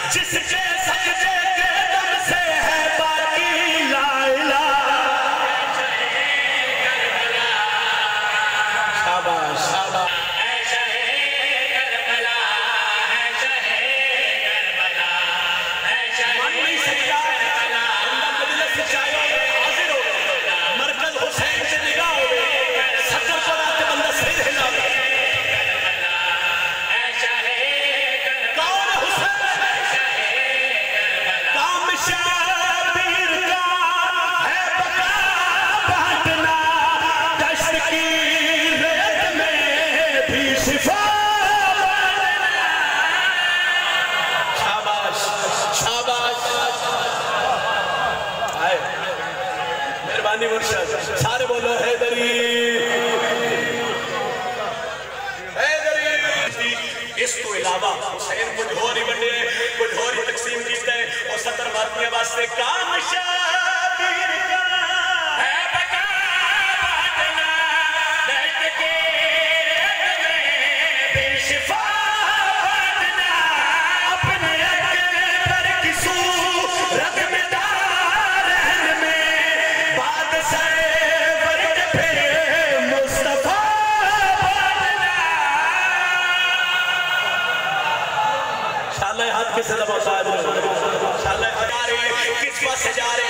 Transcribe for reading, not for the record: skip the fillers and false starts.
जिसके सजदे के दम से है बाकी ला इलाहा। शाबाश शाबाश। सारे बोलो हैदरी हैदरी। इस तो इलावा हुसैन कुछ होर ही बने कुछ होर ही तकसीम कीते और 70 बातियां वास्ते काम शाबीर का है बका बातना दर्द के रेत में बेशिफा बातना अपने अकबर की सूरत में किस पास से जा रहे